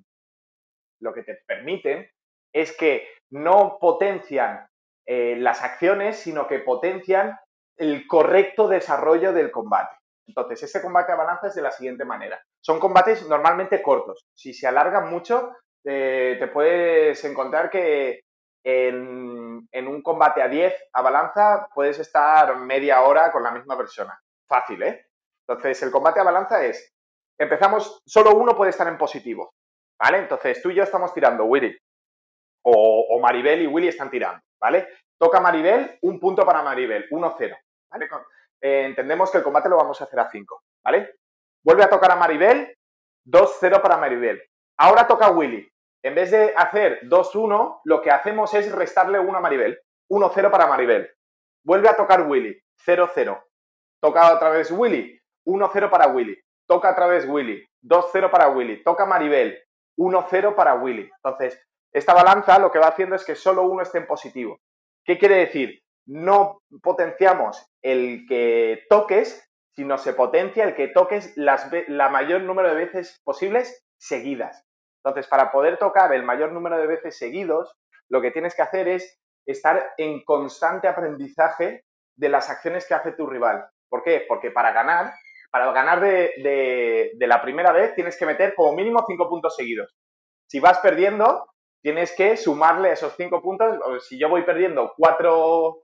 lo que te permiten es que no potencian eh, las acciones, sino que potencian el correcto desarrollo del combate. Entonces, ese combate a balanza es de la siguiente manera. Son combates normalmente cortos. Si se alargan mucho, eh, te puedes encontrar que en, en un combate a diez a balanza puedes estar media hora con la misma persona. Fácil, ¿eh? Entonces, el combate a balanza es, empezamos, solo uno puede estar en positivo, ¿vale? Entonces, tú y yo estamos tirando, Willy, o, o Maribel y Willy están tirando, ¿vale? Toca Maribel, un punto para Maribel, uno cero, ¿vale? Eh, entendemos que el combate lo vamos a hacer a cinco, ¿vale? Vuelve a tocar a Maribel, dos cero para Maribel. Ahora toca a Willy. En vez de hacer dos uno, lo que hacemos es restarle uno a Maribel, uno cero para Maribel. Vuelve a tocar Willy, cero cero. Toca otra vez Willy, uno cero para Willy. Toca otra vez Willy, dos cero para Willy. Toca Maribel, uno cero para Willy. Entonces, esta balanza lo que va haciendo es que solo uno esté en positivo. ¿Qué quiere decir? No potenciamos el que toques, sino se potencia el que toques las, la mayor número de veces posibles seguidas. Entonces, para poder tocar el mayor número de veces seguidos, lo que tienes que hacer es estar en constante aprendizaje de las acciones que hace tu rival. ¿Por qué? Porque para ganar, para ganar de, de, de la primera vez tienes que meter como mínimo cinco puntos seguidos. Si vas perdiendo, tienes que sumarle esos cinco puntos. Si yo voy perdiendo cuatro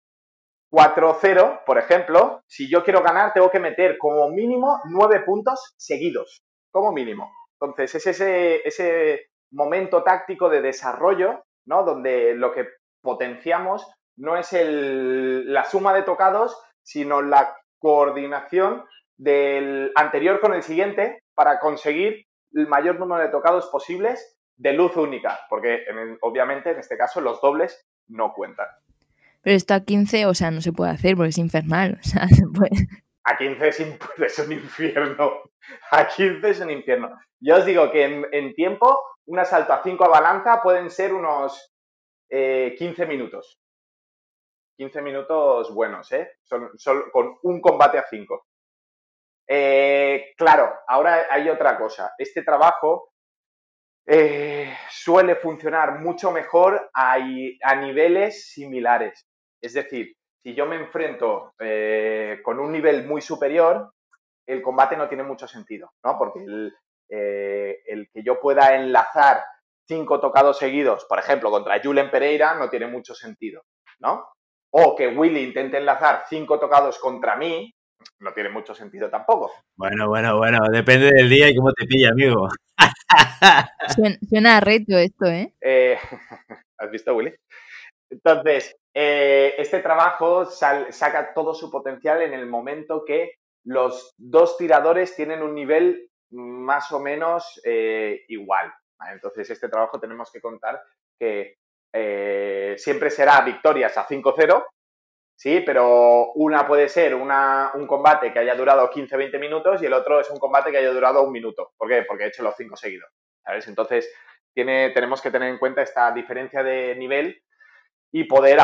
cero, por ejemplo, si yo quiero ganar, tengo que meter como mínimo nueve puntos seguidos, como mínimo. Entonces, es ese, ese momento táctico de desarrollo ¿no? Donde lo que potenciamos no es el, la suma de tocados, sino la coordinación del anterior con el siguiente para conseguir el mayor número de tocados posibles de luz única, porque en, obviamente en este caso los dobles no cuentan. Pero esto a quince, o sea, no se puede hacer porque es infernal. O sea, se puede... A quince es, es un infierno. A quince es un infierno. Yo os digo que en, en tiempo, un asalto a cinco a balanza pueden ser unos eh, quince minutos. quince minutos buenos, ¿eh? Son, son con un combate a cinco. Eh, claro, ahora hay otra cosa. Este trabajo eh, suele funcionar mucho mejor a, a niveles similares. Es decir, si yo me enfrento eh, con un nivel muy superior, el combate no tiene mucho sentido, ¿no? Porque el, eh, el que yo pueda enlazar cinco tocados seguidos, por ejemplo, contra Julen Pereira, no tiene mucho sentido, ¿no? O que Willy intente enlazar cinco tocados contra mí, no tiene mucho sentido tampoco. Bueno, bueno, bueno, depende del día y cómo te pilla, amigo. Suena, suena a reto esto, ¿eh? eh ¿Has visto, Willy? Entonces, eh, este trabajo sal, saca todo su potencial en el momento que los dos tiradores tienen un nivel más o menos eh, igual. ¿Vale? Entonces, este trabajo tenemos que contar que eh, siempre será victorias a cinco cero, ¿sí? Pero una puede ser una, un combate que haya durado quince a veinte minutos y el otro es un combate que haya durado un minuto. ¿Por qué? Porque he hecho los cinco seguidos, ¿sabes? Entonces, tiene, tenemos que tener en cuenta esta diferencia de nivel y poder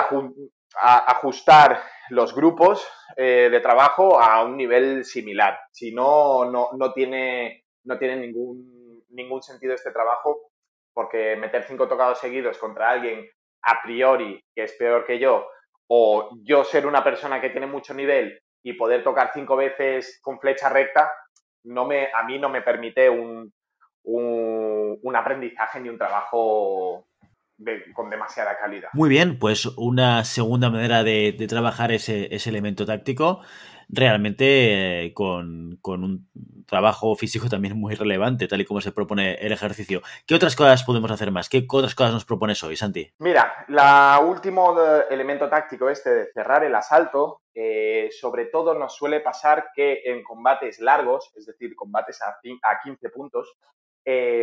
ajustar los grupos eh, de trabajo a un nivel similar. Si no, no, no tiene, no tiene ningún, ningún sentido este trabajo, porque meter cinco tocados seguidos contra alguien a priori que es peor que yo, o yo ser una persona que tiene mucho nivel y poder tocar cinco veces con flecha recta, no me, a mí no me permite un, un, un aprendizaje ni un trabajo De, con demasiada calidad. Muy bien, pues una segunda manera de, de trabajar ese, ese elemento táctico, realmente eh, con, con un trabajo físico también muy relevante, tal y como se propone el ejercicio. ¿Qué otras cosas podemos hacer más? ¿Qué otras cosas nos propones hoy, Santi? Mira, el último elemento táctico este de cerrar el asalto, eh, sobre todo nos suele pasar que en combates largos, es decir, combates a, a quince puntos, eh,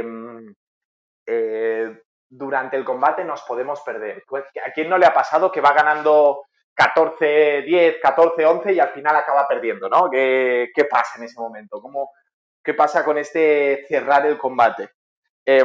eh, durante el combate nos podemos perder. ¿A quién no le ha pasado que va ganando catorce diez, catorce once y al final acaba perdiendo, ¿no? ¿Qué, qué pasa en ese momento? ¿Cómo, ¿Qué pasa con este cerrar el combate? Eh,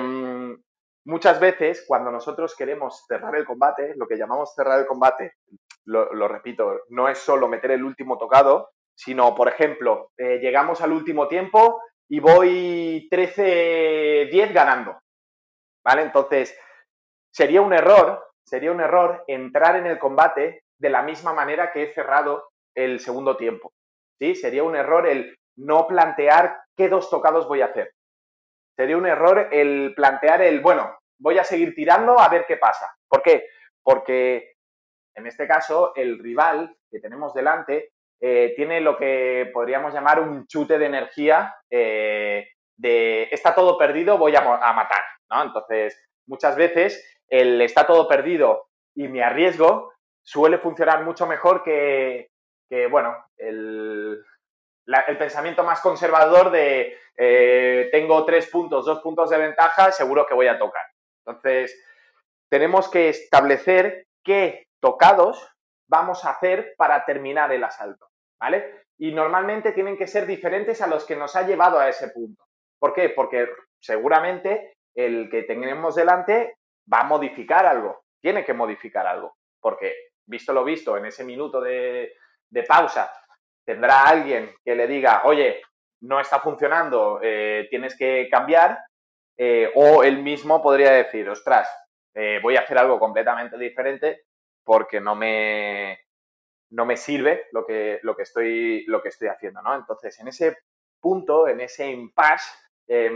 muchas veces, cuando nosotros queremos cerrar el combate, lo que llamamos cerrar el combate, lo, lo repito, no es solo meter el último tocado, sino, por ejemplo, eh, llegamos al último tiempo y voy trece diez ganando. ¿Vale? Entonces, sería un error, sería un error entrar en el combate de la misma manera que he cerrado el segundo tiempo, ¿sí? Sería un error el no plantear qué dos tocados voy a hacer. Sería un error el plantear el, bueno, voy a seguir tirando a ver qué pasa. ¿Por qué? Porque, en este caso, el rival que tenemos delante eh, tiene lo que podríamos llamar un chute de energía eh, de está todo perdido, voy a, a matar, ¿no? Entonces, muchas veces el está todo perdido y me arriesgo suele funcionar mucho mejor que, que bueno, el, la, el pensamiento más conservador de eh, tengo tres puntos, dos puntos de ventaja, seguro que voy a tocar. Entonces, tenemos que establecer qué tocados vamos a hacer para terminar el asalto, ¿vale? Y normalmente tienen que ser diferentes a los que nos ha llevado a ese punto. ¿Por qué? Porque seguramente el que tenemos delante va a modificar algo, tiene que modificar algo, porque visto lo visto, en ese minuto de, de pausa, tendrá alguien que le diga, oye, no está funcionando, eh, tienes que cambiar, eh, o él mismo podría decir, ostras, eh, voy a hacer algo completamente diferente porque no me, no me sirve lo que, lo, que estoy, lo que estoy haciendo, ¿no? Entonces, en ese punto, en ese impasse, eh,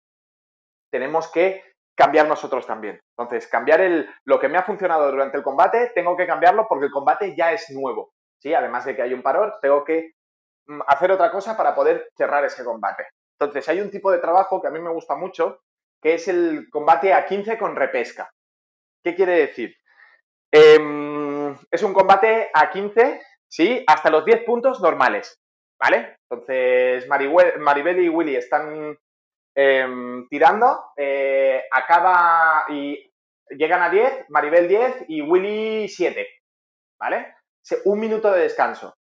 tenemos que cambiar nosotros también. Entonces, cambiar el, lo que me ha funcionado durante el combate, tengo que cambiarlo porque el combate ya es nuevo, ¿sí? Además de que hay un parón, tengo que hacer otra cosa para poder cerrar ese combate. Entonces, hay un tipo de trabajo que a mí me gusta mucho, que es el combate a quince con repesca. ¿Qué quiere decir? Eh, es un combate a quince, ¿sí? Hasta los diez puntos normales, ¿vale? Entonces, Maribel, Maribel y Willy están eh, tirando, eh, acaba y llegan a diez, Maribel diez y Willy siete, ¿vale? Un minuto de descanso.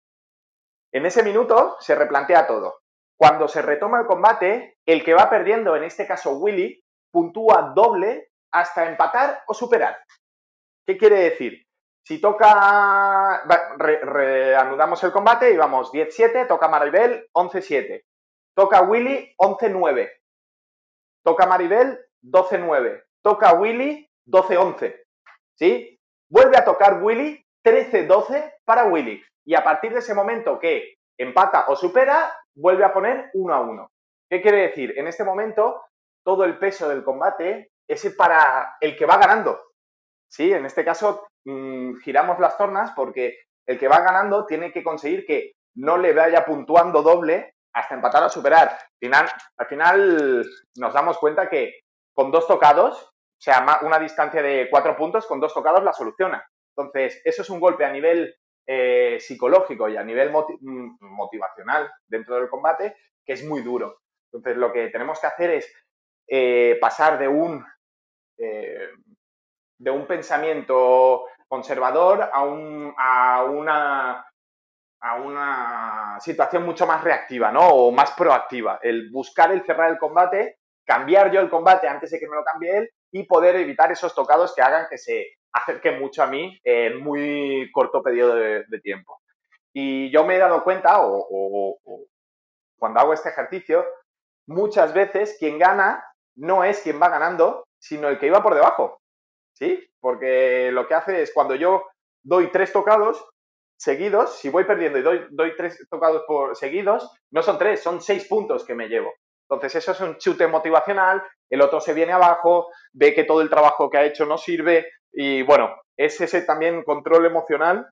En ese minuto se replantea todo. Cuando se retoma el combate, el que va perdiendo, en este caso Willy, puntúa doble hasta empatar o superar. ¿Qué quiere decir? Si toca... Re, reanudamos el combate y vamos diez siete, toca Maribel once siete. Toca Willy once nueve. Toca Maribel doce nueve. Toca Willy doce once. ¿Sí? Vuelve a tocar Willy trece doce para Willy. Y a partir de ese momento que empata o supera, vuelve a poner uno a uno. ¿Qué quiere decir? En este momento, todo el peso del combate es para el que va ganando. ¿Sí? En este caso, mmm, giramos las tornas porque el que va ganando tiene que conseguir que no le vaya puntuando doble hasta empatar o superar. Al final, al final nos damos cuenta que con dos tocados, o sea, una distancia de cuatro puntos, con dos tocados la soluciona. Entonces, eso es un golpe a nivel eh, psicológico y a nivel motiv motivacional dentro del combate que es muy duro. Entonces, lo que tenemos que hacer es eh, pasar de un... Eh, de un pensamiento conservador a, un, a, una, a una situación mucho más reactiva, ¿no? O más proactiva. El buscar el cerrar el combate, cambiar yo el combate antes de que me lo cambie él y poder evitar esos tocados que hagan que se acerque mucho a mí en muy corto periodo de, de tiempo. Y yo me he dado cuenta, o, o, o cuando hago este ejercicio, muchas veces quien gana no es quien va ganando, sino el que iba por debajo. ¿Sí? Porque lo que hace es cuando yo doy tres tocados seguidos, si voy perdiendo y doy, doy tres tocados por seguidos, no son tres, son seis puntos que me llevo. Entonces eso es un chute motivacional, el otro se viene abajo, ve que todo el trabajo que ha hecho no sirve y bueno, es ese también control emocional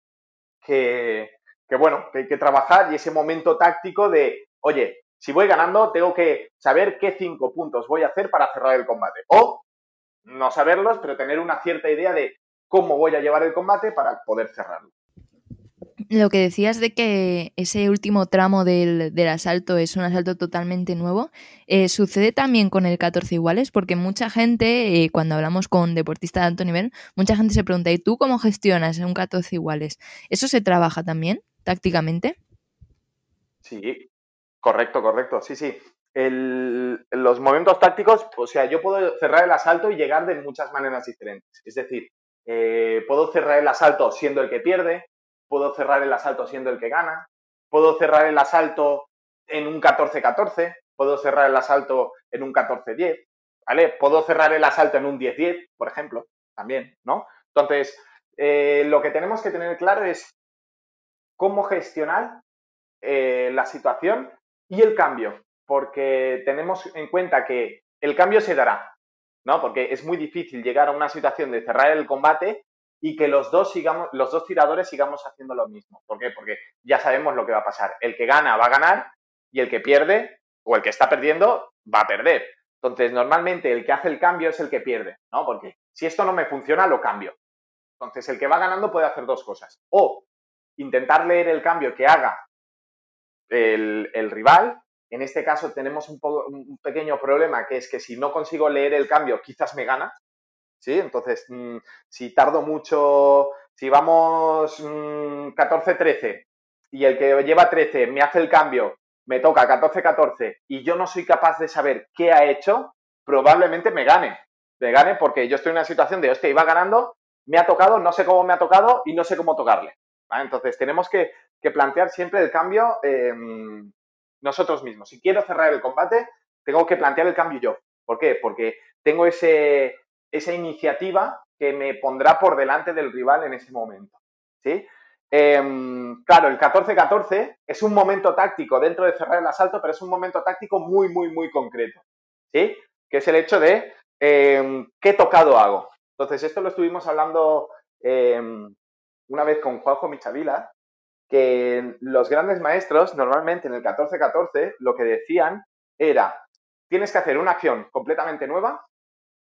que, que bueno, que hay que trabajar y ese momento táctico de, oye, si voy ganando tengo que saber qué cinco puntos voy a hacer para cerrar el combate. O no saberlos, pero tener una cierta idea de cómo voy a llevar el combate para poder cerrarlo. Lo que decías de que ese último tramo del, del asalto es un asalto totalmente nuevo, eh, ¿sucede también con el catorce iguales? Porque mucha gente, eh, cuando hablamos con deportistas de alto nivel, mucha gente se pregunta, ¿y tú cómo gestionas un catorce iguales? ¿Eso se trabaja también, tácticamente? Sí, correcto, correcto, sí, sí. El, los momentos tácticos, o sea, yo puedo cerrar el asalto y llegar de muchas maneras diferentes. Es decir, eh, puedo cerrar el asalto siendo el que pierde, puedo cerrar el asalto siendo el que gana, puedo cerrar el asalto en un catorce catorce, puedo cerrar el asalto en un catorce diez, ¿vale? Puedo cerrar el asalto en un diez diez, por ejemplo, también, ¿no? Entonces, eh, lo que tenemos que tener claro es cómo gestionar eh, la situación y el cambio, porque tenemos en cuenta que el cambio se dará, ¿no? Porque es muy difícil llegar a una situación de cerrar el combate y que los dos sigamos, los dos tiradores sigamos haciendo lo mismo. ¿Por qué? Porque ya sabemos lo que va a pasar. El que gana va a ganar y el que pierde o el que está perdiendo va a perder. Entonces, normalmente el que hace el cambio es el que pierde, ¿no? Porque si esto no me funciona, lo cambio. Entonces, el que va ganando puede hacer dos cosas. O intentar leer el cambio que haga el, el rival. En este caso tenemos un, poco, un pequeño problema, que es que si no consigo leer el cambio, quizás me gana. ¿Sí? Entonces, mmm, si tardo mucho, si vamos mmm, catorce trece y el que lleva trece me hace el cambio, me toca catorce catorce y yo no soy capaz de saber qué ha hecho, probablemente me gane. Me gane porque yo estoy en una situación de, hostia, iba ganando, me ha tocado, no sé cómo me ha tocado y no sé cómo tocarle. ¿Vale? Entonces, tenemos que, que plantear siempre el cambio eh, nosotros mismos. Si quiero cerrar el combate, tengo que plantear el cambio yo. ¿Por qué? Porque tengo ese... esa iniciativa que me pondrá por delante del rival en ese momento, ¿sí? Eh, claro, el catorce catorce es un momento táctico dentro de cerrar el asalto, pero es un momento táctico muy, muy, muy concreto, ¿sí? Que es el hecho de eh, ¿qué tocado hago? Entonces, esto lo estuvimos hablando eh, una vez con Juanjo Michavila, que los grandes maestros, normalmente en el catorce catorce, lo que decían era, tienes que hacer una acción completamente nueva,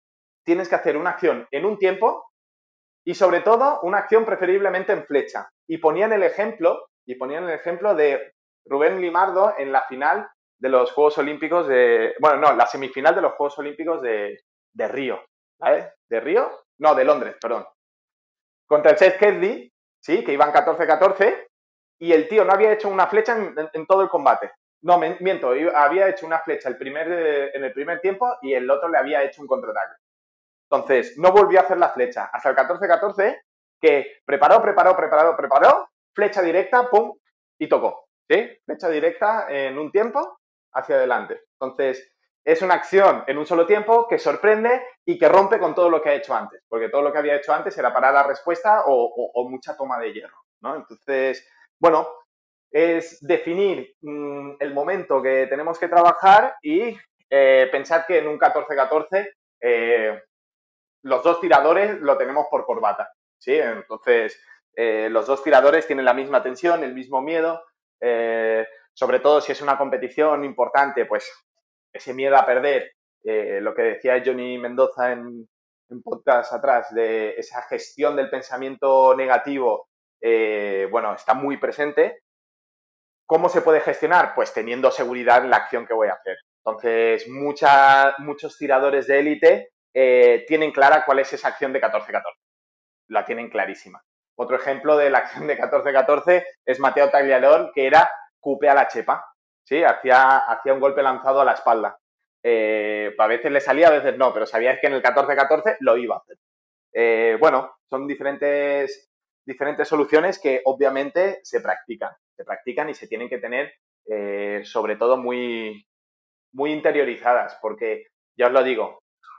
tienes que hacer una acción en un tiempo y sobre todo una acción preferiblemente en flecha. Y ponían el ejemplo, y ponían el ejemplo de Rubén Limardo en la final de los Juegos Olímpicos de... Bueno, no, la semifinal de los Juegos Olímpicos de, de Río, ¿vale? ¿De Río? No, de Londres, perdón. Contra el Chase Kedley, sí, que iban catorce catorce, y el tío no había hecho una flecha en, en, en todo el combate. No, miento, había hecho una flecha el primer, en el primer tiempo y el otro le había hecho un contraataque. Entonces, no volvió a hacer la flecha hasta el catorce catorce, que preparó, preparó, preparó, preparó, flecha directa, pum, y tocó, ¿sí? Flecha directa en un tiempo hacia adelante. Entonces, es una acción en un solo tiempo que sorprende y que rompe con todo lo que ha hecho antes, porque todo lo que había hecho antes era parar la respuesta o, o, o mucha toma de hierro, ¿no? Entonces, bueno, es definir mmm, el momento que tenemos que trabajar y eh, pensar que en un catorce catorce eh, los dos tiradores lo tenemos por corbata, ¿sí? Entonces, eh, los dos tiradores tienen la misma tensión, el mismo miedo, eh, sobre todo si es una competición importante, pues ese miedo a perder, eh, lo que decía Johnny Mendoza en, en podcast atrás, de esa gestión del pensamiento negativo, eh, bueno, está muy presente. ¿Cómo se puede gestionar? Pues teniendo seguridad en la acción que voy a hacer. Entonces, mucha, muchos tiradores de élite eh, tienen clara cuál es esa acción de catorce catorce. La tienen clarísima. Otro ejemplo de la acción de catorce catorce es Matteo Tagliafico, que era cupe a la chepa, ¿sí? Hacía, hacía un golpe lanzado a la espalda. Eh, a veces le salía, a veces no, pero sabías que en el catorce catorce lo iba a hacer. Eh, bueno, son diferentes, diferentes soluciones que obviamente se practican. Se practican y se tienen que tener, eh, sobre todo, muy, muy interiorizadas, porque, ya os lo digo,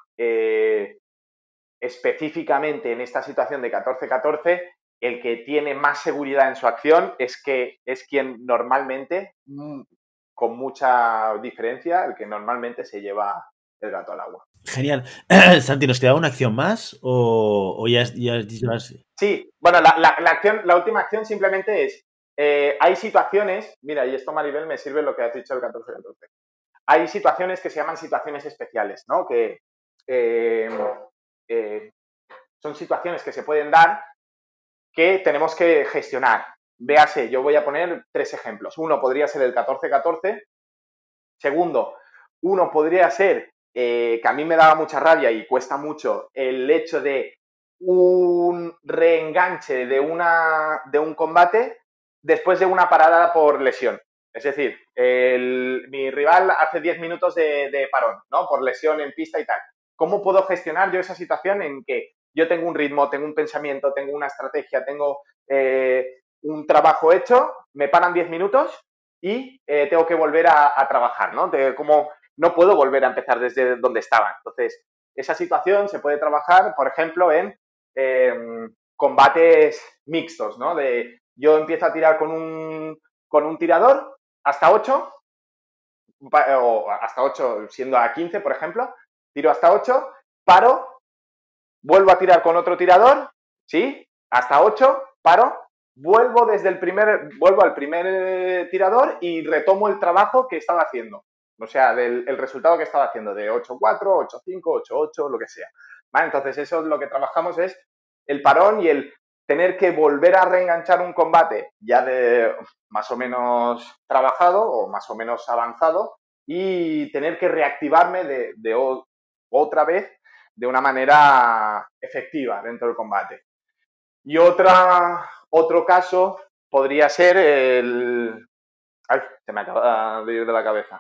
eh, específicamente en esta situación de catorce catorce, el que tiene más seguridad en su acción es que es quien normalmente, con mucha diferencia, el que normalmente se lleva el gato al agua. Genial. Santi, ¿nos queda una acción más o, o ya, ya, ya... Sí, bueno, la, la, la, acción, la última acción simplemente es, eh, hay situaciones, mira, y esto, Maribel, me sirve lo que has dicho el catorce catorce. Hay situaciones que se llaman situaciones especiales, ¿no? Que eh, eh, son situaciones que se pueden dar que tenemos que gestionar. Véase, yo voy a poner tres ejemplos. Uno podría ser el catorce catorce. Segundo, uno podría ser, eh, que a mí me daba mucha rabia y cuesta mucho, el hecho de un reenganche de, una, de un combate después de una parada por lesión. Es decir, el, mi rival hace diez minutos de, de parón, ¿no? Por lesión en pista y tal. ¿Cómo puedo gestionar yo esa situación en que yo tengo un ritmo, tengo un pensamiento, tengo una estrategia, tengo eh, un trabajo hecho, me paran diez minutos y eh, tengo que volver a, a trabajar, ¿no? De, como no puedo volver a empezar desde donde estaba. Entonces, esa situación se puede trabajar, por ejemplo, en eh, combates mixtos, ¿no? De yo empiezo a tirar con un, con un tirador hasta ocho, o hasta ocho siendo a quince, por ejemplo, tiro hasta ocho, paro, vuelvo a tirar con otro tirador, ¿sí? Hasta ocho, paro, vuelvo desde el primer, vuelvo al primer tirador y retomo el trabajo que estaba haciendo. O sea, del el resultado que estaba haciendo de ocho cuatro, ocho cinco, ocho ocho, lo que sea. ¿Vale? Entonces, eso es lo que trabajamos, es el parón y el tener que volver a reenganchar un combate ya de más o menos trabajado o más o menos avanzado y tener que reactivarme de, de o, otra vez de una manera efectiva dentro del combate. Y otra, otro caso podría ser el... Ay, se me acaba de ir de la cabeza.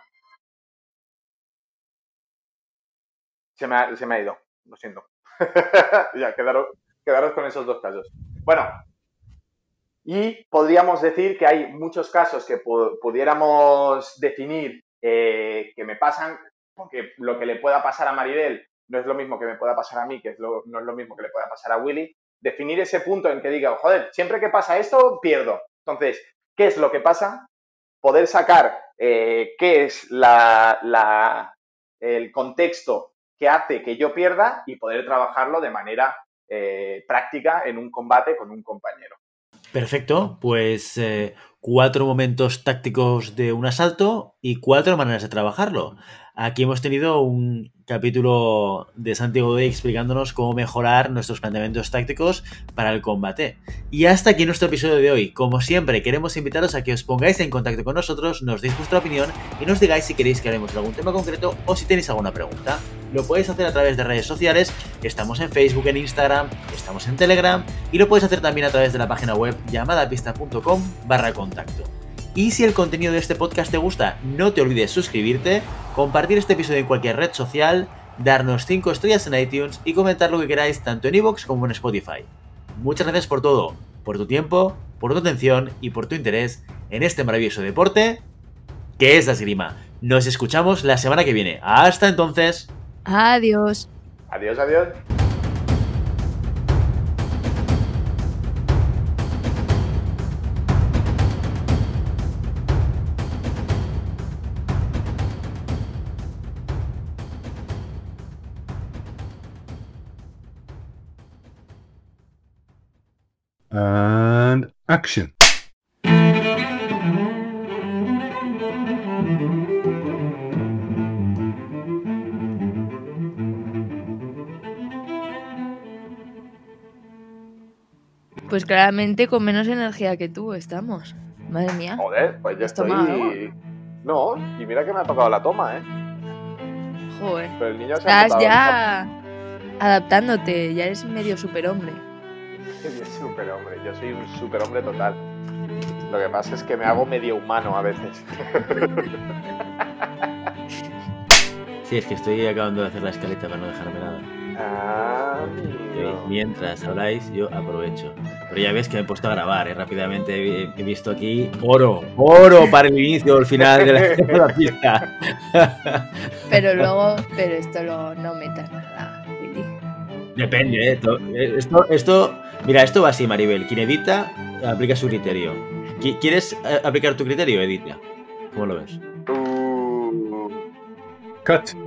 Se me ha, se me ha ido, lo siento. Ya, quedaros, quedaros con esos dos casos. Bueno, y podríamos decir que hay muchos casos que pu pudiéramos definir eh, que me pasan, porque lo que le pueda pasar a Maribel no es lo mismo que me pueda pasar a mí, que es lo, no es lo mismo que le pueda pasar a Willy. Definir ese punto en que diga, joder, siempre que pasa esto, pierdo. Entonces, ¿qué es lo que pasa? Poder sacar eh, qué es la, la, el contexto que hace que yo pierda y poder trabajarlo de manera eh, práctica en un combate con un compañero. Perfecto, pues eh, cuatro momentos tácticos de un asalto y cuatro maneras de trabajarlo. Aquí hemos tenido un capítulo de Santi Godoy explicándonos cómo mejorar nuestros planteamientos tácticos para el combate. Y hasta aquí nuestro episodio de hoy. Como siempre, queremos invitaros a que os pongáis en contacto con nosotros, nos deis vuestra opinión y nos digáis si queréis que hablemos de algún tema concreto o si tenéis alguna pregunta. Lo podéis hacer a través de redes sociales, estamos en Facebook, en Instagram, estamos en Telegram y lo podéis hacer también a través de la página web llamadapista.com barra contacto. Y si el contenido de este podcast te gusta, no te olvides suscribirte, compartir este episodio en cualquier red social, darnos cinco estrellas en iTunes y comentar lo que queráis tanto en iVoox como en Spotify. Muchas gracias por todo, por tu tiempo, por tu atención y por tu interés en este maravilloso deporte que es la esgrima. Nos escuchamos la semana que viene. Hasta entonces. Adiós. Adiós, adiós. And action. Pues claramente con menos energía que tú estamos. Madre mía. Joder, pues yo ¿Has tomado estoy... No, y mira que me ha tocado la toma, ¿eh? Joder. Pero el niño se ha Estás tocado ya adaptándote, ya eres medio superhombre. Yo soy superhombre, yo soy un superhombre total. Lo que pasa es que me hago medio humano a veces. Sí, es que estoy acabando de hacer la escaleta para no dejarme nada. Ah, Y mientras habláis, yo aprovecho. Pero ya ves que me he puesto a grabar, ¿eh? Rápidamente he, he visto aquí oro, oro para el inicio o el final de la, de la pista. Pero luego, pero esto lo, no metas nada, Willy. Depende, ¿eh? Esto, esto, esto, mira, esto va así, Maribel. Quien edita, aplica su criterio. ¿Quieres aplicar tu criterio? Edita. ¿Cómo lo ves? Uh... Cut.